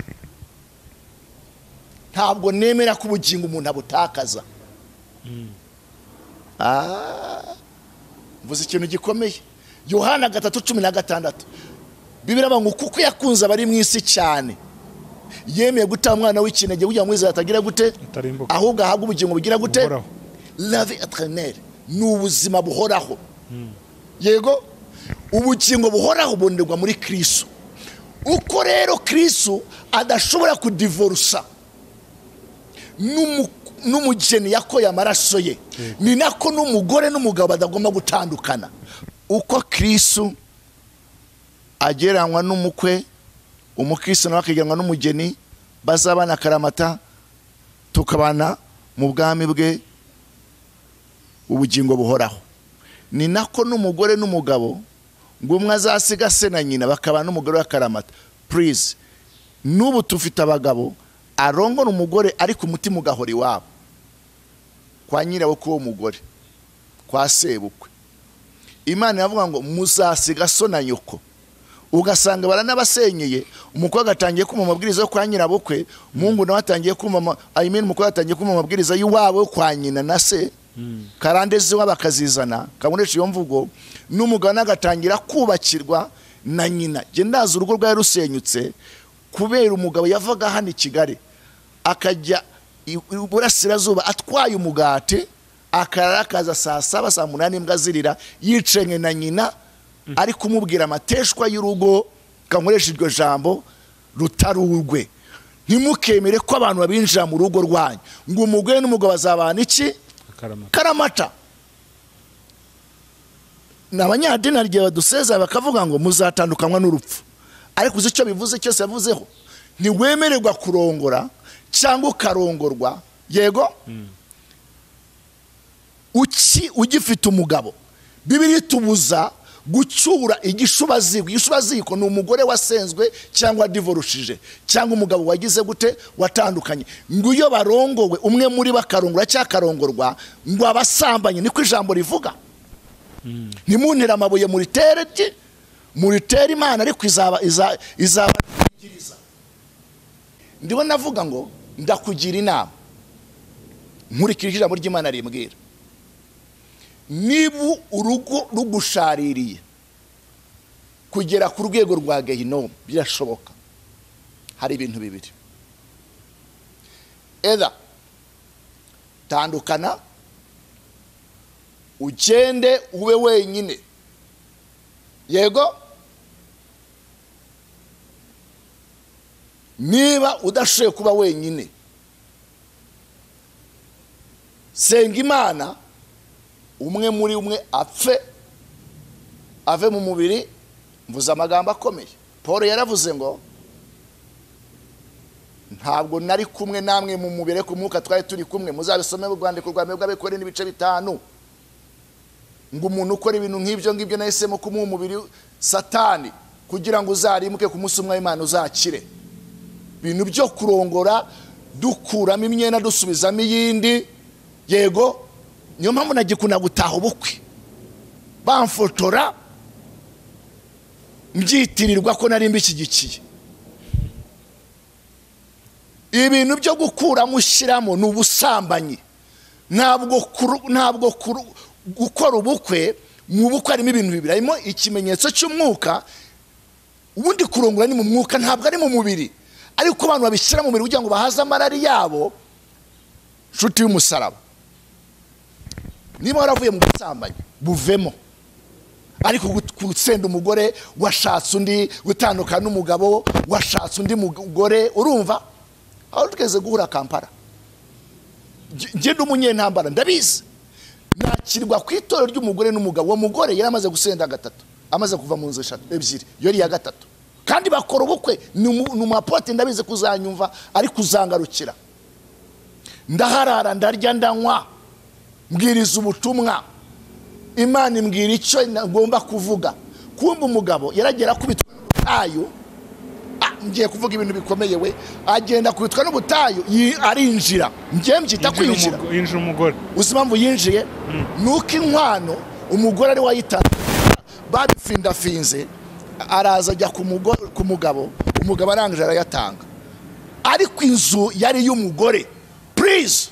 ntabwo nemera ko ubugingo umuntu abutakaza ah vuze ikintu gikomeye Yohana gatatu cumi na gatandatu Bibiri ngo kuko yakunze abari mu isi cyane yemeye gutanga umwana w'ikinege kugira ngo mwiza atagira gute ahubwo ahabwa ubugingo bugira gute la vie éternelle n'ubuzima buhoraho yego ubugingo buhoraho bonderwa muri Kristo uko rero Kristo adashobora kudivorusa n'umugeni yakoye amaraso ye ni nako n'umugore n'umugabo badagomba gutandukana uko Kristo ageranywa n'umukwe umukristo nawe akiganwa n'umugeni bazabana karamata tukabana mu bwami bwe ubugingo buhoraho ni nako n'umugore n'umugabo ngo umwe azasiga se na nyina bakabana n'umugore wa karamata please nubu tufite abagabo arongora umugore ariko umutima ugahora iwabo kwa nyirawe ko umugore kwa sebukwe Imana yavuga ngo muzasiga so na nyoko ugasanga baranabasenyeye umukobwa atangiye kuma amabwiriza yo kwa nyirabukwe Mungu nawe atangiye kuma I mean umukobwa atangiye kuma amabwiriza y'uwabo kwa nyina na se karandeze wabakazizana kabonesha iyo mvugo n'umugabo nagatangira kubakirwa na nyina je ndaza urugo rwa rusenyutse kubera umugabo yavaga hano i Kigali akajya burasirazuba atwaye umugati akarakaza saa saba saa munani imbwa zirira yicenge na nyina ari kumubwira amateshwa y'urugo kankoresha iryo jambo rutarurwe ntimukemere ko abantu babinjira mu rugo rwanyu ngo umugore n'umugabo bazabana iki karamata n'abanyadini argiye baduseza bakavuga ngo muzatandukanywa n'urupfu ariko uzi icyo bivuze cyose yavuzeho ntiwemererwa kurongora cyangwa ukarongorwa yego uki ugifite umugabo Bibiri tubuza gucyura igishubaziko igishubaziko ni umugore wasenzwe cyangwa divorushije cyangwa umugabo wagize gute watandukanye ngo iyo barongowe umwe muri bakarongora cyakarongorwa ngo abasambanye niko ijambo rivuga ntimuntera amabuye muri tereti muri tera Imana ariko izaba izaba ndibo navuga ngo ndakugira inama nkurikije ijambo ry'Imana rimbwira nibu urugo rugushaririye kugera ku rwego rwa gehinomu birashoboka hari ibintu bibiri eda tandukana ugende ube wenyine yego niba udashoboye kuba wenyine senga Imana umwe muri umwe apfe ave mu mubiri mvuza amagambo akomeye Paul yaravuze ngo ntabwo nari kumwe namwe mu mubiri ku mwuka twari turi kumwe muzabisome mu rwandiko rwa mbere rw'Abakore n'ibice bitanu ngo umuntu ukora ibintu nk'ibyo ngibyo nahisemo kumuha umubiri Satani kugira ngo uzarimuke ku munsi umwe Imana uzakire ibintu byo kurongora dukuramo imyenda dusubizamo iyindi yego niyo mpamvu nagikunda gutaha ubukwe bamfotora mbyitirirwa ko nari mbishyigikiye. Ibintu byo gukura mushyiramo n'ubusambanyi. Ntabwo ntabwo gukora ubukwe, mu bukwe harimo ibintu bibiri, harimo ikimenyetso cy'umwuka, ubundi kurongora ni mu mwuka ntabwo ari mu mubiri, ariko abantu babishyira mu mubiri kugira ngo bahaze amarari yabo. Nshuti y'umusaraba, niba waravuye mu busambanyi buvemo, ariko gusenda umugore washatse undi, gutandukana n'umugabo washatse undi mugore, urumva aho tugeze guhura Kampala. Ngende umunyentambara ndabizi, nakirwa ku itorero ry'umugore n'umugabo. Uwo mugore yari amaze gusenda gatatu, amaze kuva mu nzu eshatu ebyiri, yari ya gatatu, kandi bakora ubukwe. Ni umuapote ndabizi kuzanyumva ari kuzangarukira. Ndaharara ndarya ndanywa, mbwiriza ubutumwa, Imana imbwira icyo ngomba kuvuga. Kumva umugabo yaragera kubitwa n'ubutayu, ngiye kuvuga ibintu bikomeye, we agenda kubitwa n'ubutayu, arinjira. Ngiye mbyita kwinjira. Yinjira umugore. Uzi impamvu yinjiye? Nuko inkwano umugore ari wayitanga babifindafinze, araza ajya ku mugabo, umugabo arangije arayatanga. Ariko inzu yari y'umugore. Please,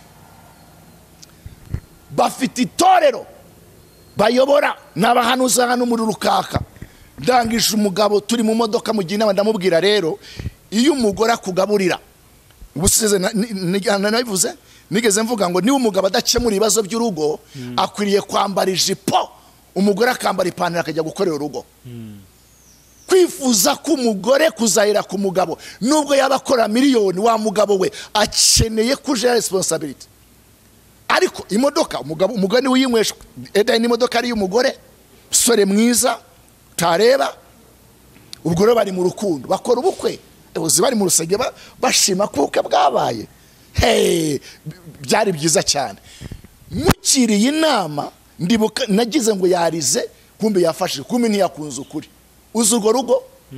bafite itorero bayobora n'abahanuza hano muri Rukaka. Ndangije umugabo, turi mu modoka mu gihe ndamubwira rero, iyo umugore akugaburira, ubusize nabivuze, nigeze mvuga ngo niba umugabo adakemura ibibazo by'urugo, akwiriye kwambara ijipo, umugore akambara ipantaro akajya gukorera urugo. Kwifuza k'umugore kuzahira ku mugabo, nubwo yaba akora miliyoni, wa mugabo we akeneye kujera responsibility. Ariko imodoka umugabo umugore ni uyinyweshwa, eda ni imodoka ari y'umugore, sore mwiza tareba, ubwo rero bari mu rukundo, bakora ubukwe, uzi bari mu rusenge bashima kuko bwabaye. Hey, byari byiza cyane. Mukiriye inama, ndibuka nagize ngo yarize, kumbe yafashije, kumbe ntiyakunze ukuri. Uzi urwo rugo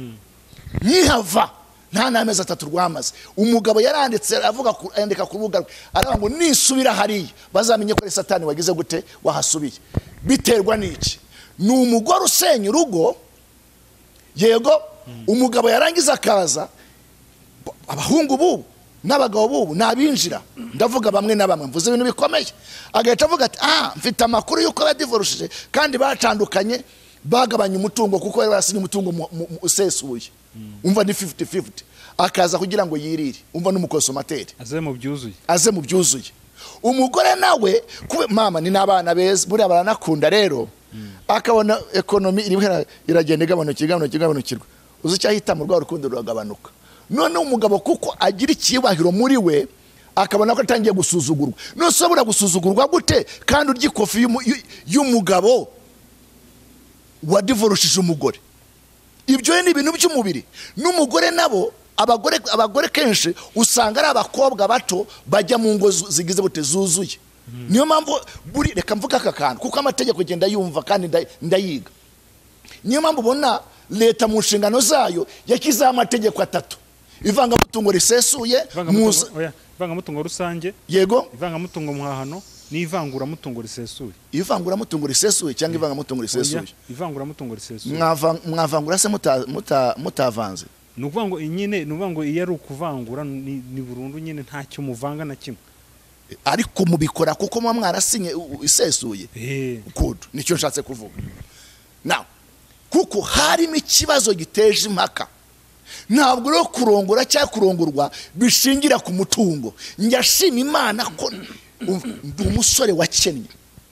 nkihava nta n'amezi atatu rwamaze, umugabo yaranditse avuga yandika ku rubuga, aravuga ngo nisubira hariya bazamenye ko ari Satani wagize gute wahasubiye. Biterwa n'iki? Ni umugore usenya urugo. Yego, umugabo yarangiza akaza, abahungu bubu n'abagabo bubu nabinjira, ndavuga bamwe na bamwe, mvuze ibintu bikomeye, agahita avuga ati ah, mfite amakuru yuko badivorushije kandi batandukanye, bagabanya umutungo kuko bari barasinye umutungo usesuye. Umva ni fifty fifty, akaza kugira ngo yirire. Umva n'umukonsomateri aze mu byuzuye, aze mu byuzuye. Umugore nawe kube mama ni nabana beza, buri baranakunda rero, akabona ekonomi iragenda igabanuka igabanuka igabanukirwa, uzi cyahita mu rwa rukundo ruragabanuka. None umugabo kuko agira ikibahiro muri we, akabona ko atangiye gusuzugurwa. No sobura gusuzugurwa gute kandi urya ikofi y'umugabo wadivorushije umugore? Ibyo ni ibintu by'umubiri. N'umugore nabo, abagore abagore kenshi usanga ari abakobwa bato bajya mu ngo zigize bute zuzuye. Niyo mpamvu buri reka mvuga aka kantu kuko amategeko agenda yumva kandi ndayiga. Niyo mpamvu ubona leta mu nshingano zayo yakiza amategeko atatu: ivanga mutungo risesuye, ivanga mutungo rusange, yego, ivanga mutungo muhahano, ni ivangura mutungo risesuye. Ivangura mutungo risesuye cyangwa ivanga mutungo risesuye? Ivangura mutungo risesuye. Mwavangura se mutavanze? Nukuvuga ngo nyine, nukuvuga ngo iyo ari ukuvangura ni burundu nyine ntacyo muvanga na kimwe. Ariko mubikora kuko mwa mwarasinye isesuye. Eh, kudu nicyo nshatse kuvuga. Now, kuko harimo ikibazo giteje impaka. Ntabwo rero kurongora cyangwa kurongorwa bishingira ku mutungo. Njyashima Imana ko ndi umusore wakennye,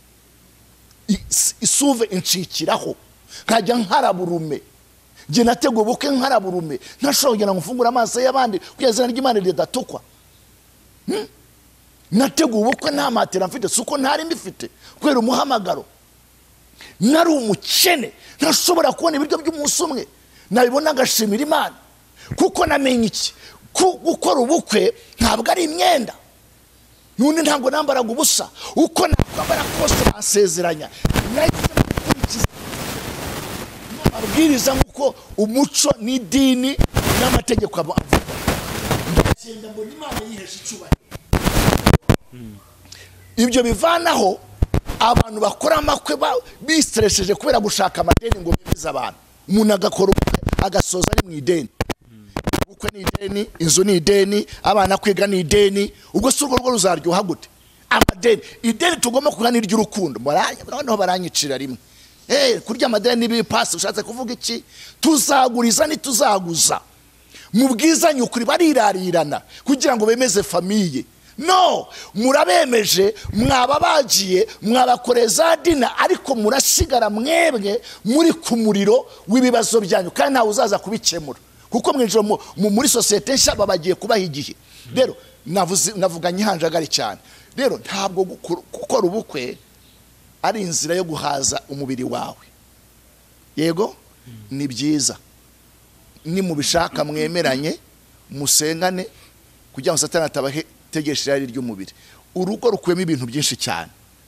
isuve incikiraho, nkajya nkaraburume, nge natego ubukwe nkaraburume, ntashobora kugenda ngo mfungure amaso y'abandi kugira izina ry'Imana ridatukwa. Natego ubukwe nta matera mfite, suko ntari mbifite kubera umuhamagaro. Nari umukene, ntashobora kubona ibiryo by'umunsi umwe, nabibona agashimira Imana kuko namenye iki, gukora ubukwe ntabwo ari imyenda. None ntabwo nambaraga ubusa, uko nakwambara kose basezeranya. Amabwiriza nk'uko umuco n'idini n'amategeko avuga. Ndagenda mbona Imana yihesha icyubahiro. Ibyo bivanaho abantu bakora amakwe bistresheje kubera gushaka amadeni ngo bemeze abantu. Umuntu agakora agasoza ari mu ideni, ubukwe ni ideni, inzu ni ideni, abana kwiga ni ideni. Ubwo si urwo rwo ruzaryoha gute? Amadeni, ideni tugomba kugana iry'urukundo. Noneho baranyicira rimwe, eh kurya amadeni n'ibipasi. Ushatse kuvuga iki? Tuzaguriza ni tuzaguza mu bwizanye ukuri, barirarirana kugira ngo bemeze famiye. No, murabemeje, mwaba bagiye, mwabakoreza dina, ariko murasigara mwebwe muri ku muriro w'ibibazo byanyu, kandi ntawe uzaza kubikemura, kuko mwinjira muri societe nshya babagiye kubaha igihe. Rero navuga nyihanjagari cyane. Rero ntabwo gukora ubukwe ari inzira yo guhaza umubiri wawe. Yego ni byiza, ni mubishaka mwemeranye, musengane kugira ngo Satani atabahe tegesha irari ry'umubiri. Urugo rukuyemo ibintu byinshi cyane.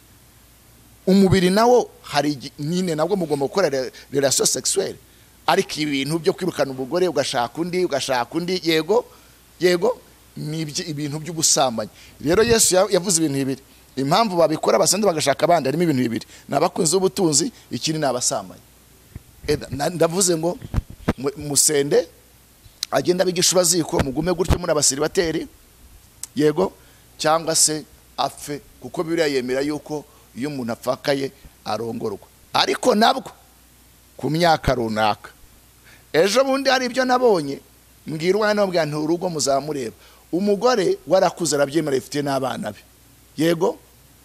Umubiri nawo hari nyine nabwo mugomba gukora relation sexuelle, ariko ibintu byo kwirukana ubugore ugashaka undi ugashaka undi, yego yego ni ibintu by'ubusambanyi. Rero Yesu yavuze ibintu bibiri. Impamvu babikora basande bagashaka abandi harimo ibintu bibiri: nabakunze ubutunzi, ikindi nabasambanyi. Ndavuze ngo musende agenda bigisha baziko mugume gutyo muri abasiribateri, yego, cyangwa se apfe, kuko Bibiliya yemera yuko iyo umuntu apfakaye arongorwa. Ariko nabwo ku myaka runaka. Ejo bundi hari ibyo nabonye, mbwirwa n'ababwira nti urugo muzamureba, umugore warakuze arabyemera ifite n'abana be, yego.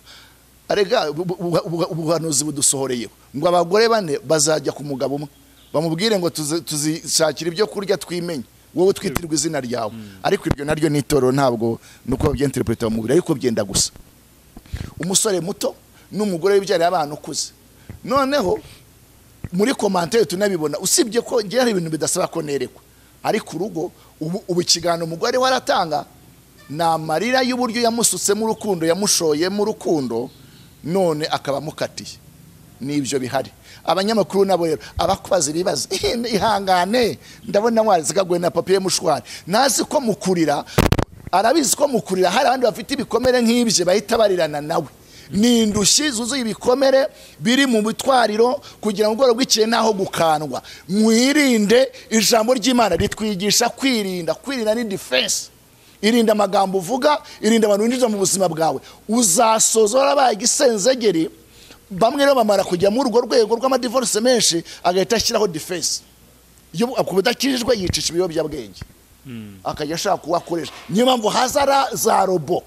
Arega ubuhanuzi budusohoreyeho ngo abagore bane bazajya ku mugabo umwe bamubwire ngo tuzishakira ibyo kurya twimenye, wowe twitirwa izina ryawe. Ariko ibyo naryo nitoro ntabwo nuko babyenterpreta mu mubiri, ariko byenda gusa. Umusore muto n'umugore w'ibyari abantu ukuze. Noneho muri commentaire tunabibona, usibye ko ngiye hari ibintu bidasaba ko nerekwa, ariko urugo ubu kigano umugore waratanga na marira y'uburyo yamusutse mu rukundo, yamushoye mu rukundo, none akaba mukatiye. Nibyo bihari. Abanyamakuru nabo rero abakubaza ibibazo, ihangane ndabona mwazigagwe na papier mushwari, nazi ko mukurira, arabizi ko mukurira hari abandi bafite ibikomere nk'ibye bahita barirana nawe. Nindushyi zuzuye ibikomere biri mu bitwariro kugira ngo ubworo bw'ikiye naho gukandwa. Mwirinde, ijambo ry'Imana ritwigisha kwirinda. Kwirinda ni defense. Irinda amagambo uvuga, irinda abantu winjiza mu buzima bwawe. Uzasoza warabaye igisenzegeri. Bamwe rero bamara kujya mu rugo rwego rw'amadivorce menshi, agahita ashyiraho defense. Iyo akubudakijijwe yicisha ibiyobyabwenge, akajya ashaka kuwakoresha. Niyo mpamvu haza za robo,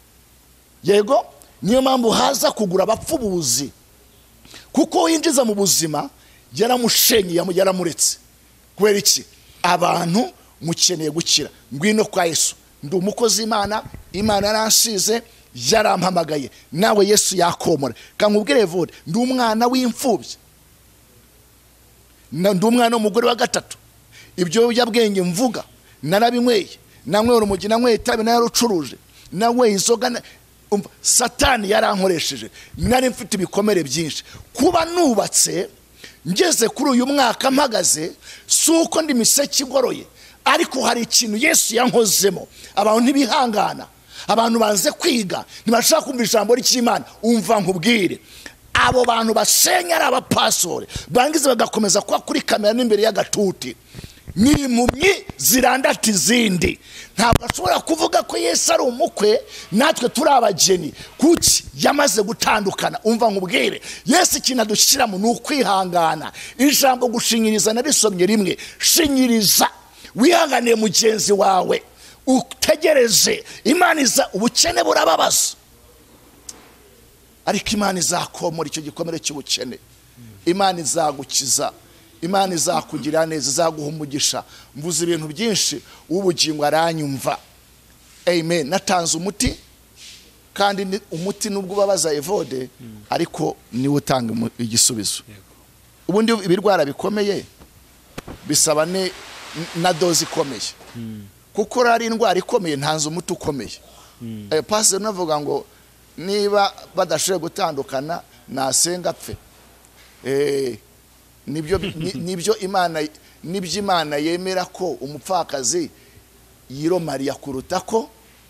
yego. Niyo mpamvu haza kugura abapfubuzi, kuko yinjiza mu buzima yaramushenye, yaramuretse. Kubera iki? Abantu mukeneye gukira. Ngwino kwa Yesu, ndi umukozi Imana, Imana yaransize, yarampamagaye, nawe Yesu yakomora. Kankubwire vode, ndi umwana w'imfubyi, ndi umwana w'umugore wa gatatu. Ibyo byabwenge mvuga narabinyweye, namwe urumogi, namwe itabi, narucuruje, nawe inzoga. Satani yarankoresheje, nari mfite ibikomere byinshi. Kuba nubatse ngeze kuri uyu mwaka mpagaze, suko ndi miseke igoroye, ariko hari ikintu Yesu yankozemo. Abantu ntibihangana, abantu banze kwiga, ntibashaka kumva ijambo ry'Imana. Umva nkubwire, abo bantu basenya ari abapasore, bangize bagakomeza kuba kuri kamera n'imbere y'agatuti, n'impumyi zirandata izindi. Ntabwo ashobora kuvuga ko Yesu ari umukwe natwe turi abageni, kuki yamaze gutandukana. Umva nkubwire, Yesu ikintu adushyiramo ni ukwihangana. Ijambo gushinyiriza narisomye rimwe. Shinyiriza, wihanganiye mugenzi wawe, utegereze. Imana iza, ubukene burababaza, ariko Imana izakomora icyo gikomere cy'ubukene. Imana izagukiza, Imana izakugira neza, izaguha umugisha. Mvuze ibintu byinshi, ubugingo aranyumva. Amen. Natanze umuti, kandi umuti nubwo ubabaza evode, ariko niwe utanga igisubizo. Ubundi ibirwara bikomeye bisaba ne na dozi ikomeye, kuko ari indwara ikomeye ntanze umuti ukomeye. Eh pastor navuga ngo niba badashoboye gutandukana nasenga apfe. Eh nibyo nibyo Imana nibyo Imana yemera ko umupfakazi yiro Maria kuruta ko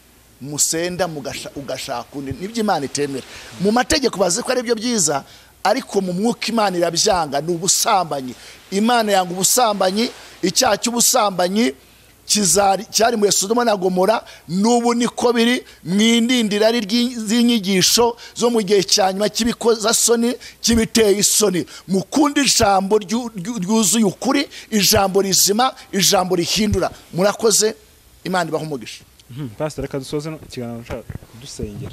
musenda ugashaka undi. Nibyo Imana itemera. Mu mategeko bazi ko ari byo byiza, ariko mu mwuka Imana irabyanga. Ni ubusambanyi. Imana yanga ubusambanyi. Icyaha cy'ubusambanyi kizari cyari mu Sodoma na Gomora, n'ubu niko biri. Mwindindira ari z'inyigisho zo mu gihe cyanyuma kibikoza soni, kibiteye isoni. Mukunda ijambo ryuzuye ukuri, ijambo rizima, ijambo rihindura. Murakoze, Imana ibaha umugisha. Pastor, reka dusoze ikiganiro dusengera.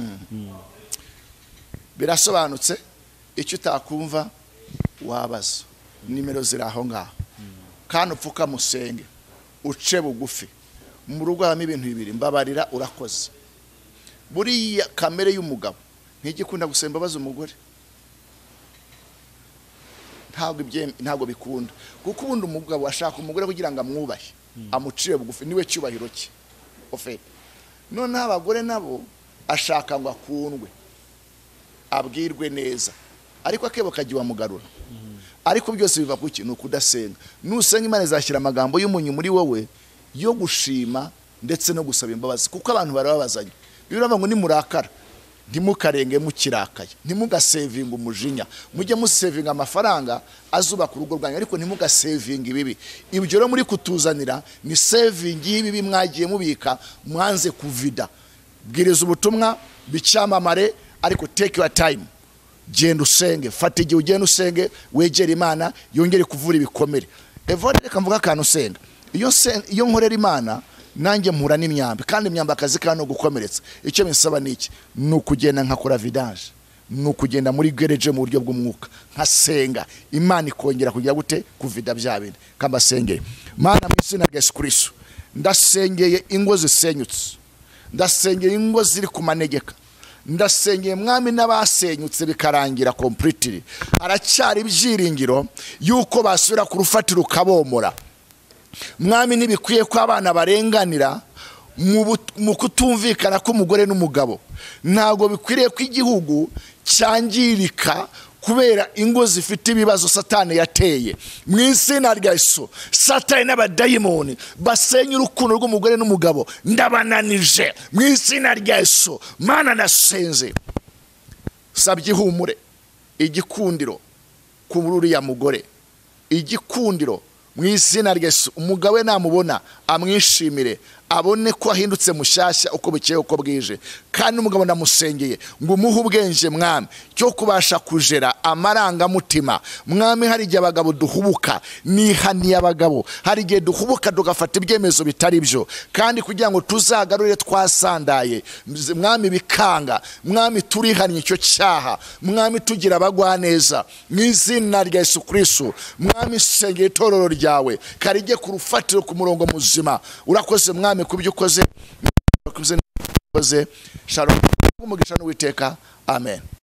Birasobanutse. Icyo utakumva wabaza, nimero ziri aho ngaho. Kandi upfuka musenge, uce bugufi. Mu rugo harimo ibintu bibiri: mbabarira, urakoze. Buriya kamere y'umugabo ntigikunda gusemba baza umugore. Ntabwo ibye ntabwo bikunda, kuko ubundi umugabo ashaka umugore kugira ngo amwubahe, amucire bugufi, niwe cyubahiro cye. Ofe none abagore nabo ashaka ngo akundwe, abwirwe neza, ariko akebo kagiye wamugarura. Ariko byose biva ku kintu kudasenga. Nusenga Imana izashyira amagambo y'umunyu muri wowe yo gushima ndetse no gusaba imbabazi, kuko abantu barababazanye. Biravuga ngo nimurakara ntimukarenge mukirakaye, ntimugasevinga umujinya, mujye musevinga amafaranga azubaka urugo rwanyu, ariko ntimugasevinga ibibi. Ibyo rero muri kutuzanira ni saving y'ibibi mwagiye mubika, mwanze kuvida. Bwiriza ubutumwa bicyamamare, ariko take your time. Genda usenge, fata igihe ugenda usenge, wegera Imana yongere kuvura ibikomere. Evode reka mvuga akantu usenga. Iyo iyo nkorera Imana nanjye mpura n'imyambi, kandi imyamba akazi kano gukomeretsa. Icyo bisaba niki? Nukugenda nkakora vidange, nukugenda muri gereje mu buryo bw'umwuka, nkasenga Imana ikongera kugira gute kuvida bya bindi. Kamba senge. Mana mu izina rya Yesu Kristo, ndasengeye ingo zisenyutse, ndasengeye ingo ziri ku manegeka, ndasengeye Mwami n'abasenyutse bikarangira completely. Aracyari ibyiringiro yuko basubira ku rufatiro ukabomora. Mwami ntibikwiye ko abana barenganira mu kutumvikana k'umugore n'umugabo. Ntago bikwiriye ko igihugu cyangirika kubera ingo zifite ibibazo Satani yateye. Mu izina rya Yesu, Satani n'abadayimoni basenya urukundo rw'umugore n'umugabo ndabananije. Mu izina rya Yesu, Mana nasenze, sabye ihumure, igikundiro ku uriya mugore, igikundiro mu izina rya Yesu. Umugabo we namubona amwishimire, abone ko ahindutse mushyashya uko bukeye uko bwije. Kandi umugabo ndamusengeye ngo umuhe ubwenge Mwami cyo kubasha kujera amaranga mutima. Mwami, hari igihe abagabo duhubuka, nihaniye abagabo, hari igihe duhubuka tugafata ibyemezo bitari byo, kandi kugira ngo tuzagarure twasandaye Mwami bikanga. Mwami, turihaniye icyo cyaha. Mwami, tugira abagwaneza mu izina rya Yesu Kristo. Mwami, sengeye itorero ryawe karige ku rufatiro ku murongo muzima. Urakoze Mwami kubyo ukoze, ukoze. Shalom umugisha n'Uwiteka. Amen.